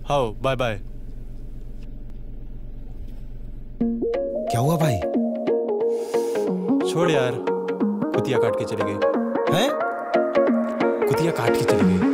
How by bye. क्या हुआ भाई? छोड़ यार, कुतिया काट के चली गई। हैं? कुतिया काट के चली गई।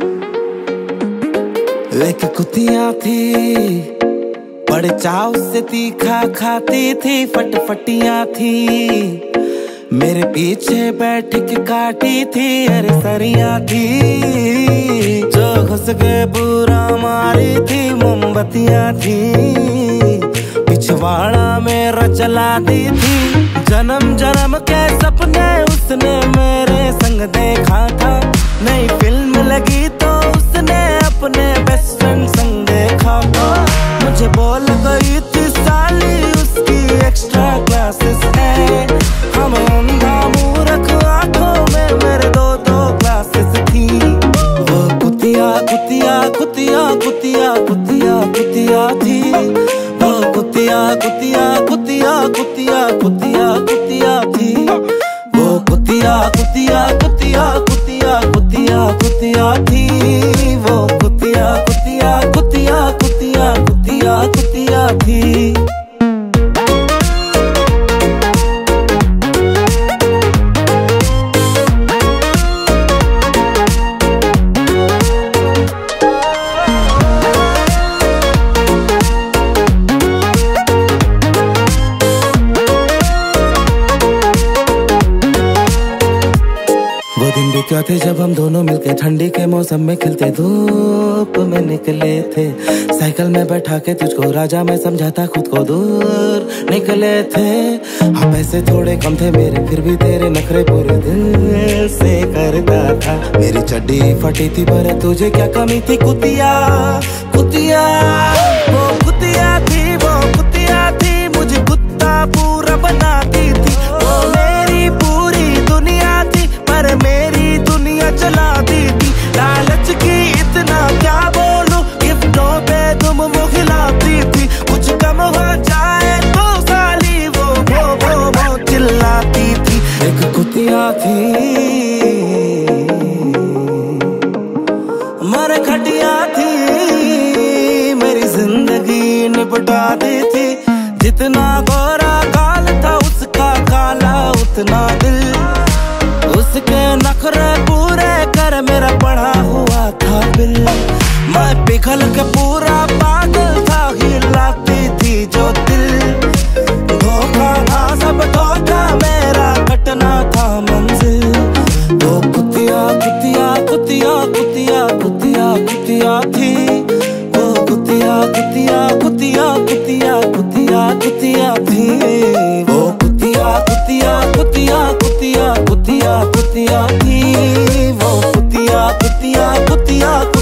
एक कुतिया थी, बड़े चाव से तीखा खाती थी, फटफटियां थी, मेरे पीछे बैठ के काटी थी, अरे सरिया थी, जो घुस के पूरा मारी थी, मोमबत्तियां थी, पिछवाड़ा मेरा चला दी थी, जन्म जन्म के सपने उसने मेरे संग देखा था, नई फिल्म लगी तो उसने अपने बेस्ट फ्रेंड संग देखा था, मुझे बोल गई थी साली उसकी एक्स्ट्रा क्लासेस है, हम अंधा मूर्ख आंखों में मेरे दो क्लासेस थी, वो कुतिया कुतिया कुतिया कुतिया कुतिया कुतिया थी, वो कुतिया कुतिया कुतिया कुतिया कुतिया कुतिया थी, वो कुतिया कुतिया कुतिया कुतिया कुतिया कुतिया थी, वो कुतिया कुतिया कुतिया कुतिया कुतिया कुतिया थी। वो दिन भी क्या थे जब हम दोनों मिलके ठंडी के मौसम में खिलते धूप में निकले थे, साइकिल में बैठा के तुझको राजा मैं समझाता खुद को दूर निकले थे, हाँ पैसे थोड़े कम थे मेरे फिर भी तेरे नखरे पूरे दिल से करता था, मेरी चड्डी फटी थी पर तुझे क्या कमी थी कुतिया कुतिया, वो कुतिया थी, वो कुतिया थी, मुझे कुत्ता पूरा बनाती थी, वो मेरी पूरी दुनिया थी पर मेरी दुनिया चलाती थी, लालच की इतना क्या बोलूं, गिफ्टों पे तुम वो खिलाती थी, कुछ कम हो जाए तो साली वो चिल्लाती थी, एक कुतिया थी मर खटिया थी, मेरी जिंदगी निपटा दी थी, जितना गोरा काल था उसका काला उतना दिल, उसके नखरे पूरे कर मेरा बढ़ा हुआ था बिल, मैं पिघल के पूरा पागल था, हिलाती थी जो दिल, धोखा था सब धोखा मेरा कटना था मंजिल, वो कुतिया कुतिया कुतिया कुतिया कुतिया कुतिया थी, वो कुतिया कुतिया कुतिया कुतिया कुतिया कुतिया थी, वो कुतिया कुतिया कुतिया कुतिया कुतिया कुतिया थी, वो कुतिया कुतिया कुतिया